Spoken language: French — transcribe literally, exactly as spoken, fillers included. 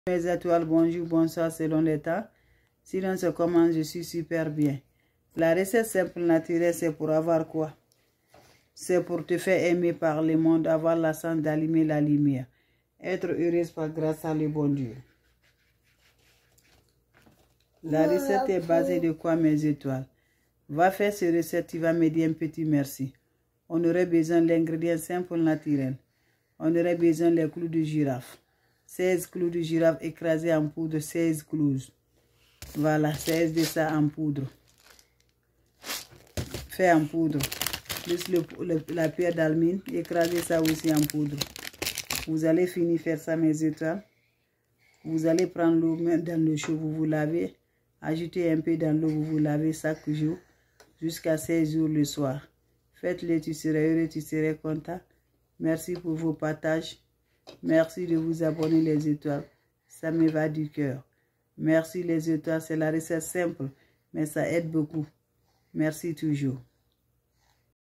Mes étoiles, bonjour, bonsoir selon les temps. Si l'on se commence, je suis super bien. La recette simple naturelle, c'est pour avoir quoi? C'est pour te faire aimer par le monde, avoir la chance d'allumer la lumière. Être heureuse par grâce à le bon Dieu. La recette est basée de quoi, mes étoiles? Va faire cette recette, tu vas me dire un petit merci. On aurait besoin d'ingrédients simples naturels. On aurait besoin des clous de girafe. seize clous de girafe écrasés en poudre, seize clous. Voilà, seize de ça en poudre. Fait en poudre. Plus le, le, la pierre d'almine, écraser ça aussi en poudre. Vous allez finir faire ça, mes étoiles. Vous allez prendre l'eau dans le chaud, vous vous lavez. Ajoutez un peu dans l'eau, vous vous lavez chaque jour. Jusqu'à seize jours le soir. Faites-le, tu seras heureux, tu seras content. Merci pour vos partages. Merci de vous abonner les étoiles. Ça me va du cœur. Merci les étoiles. C'est la recette simple, mais ça aide beaucoup. Merci toujours.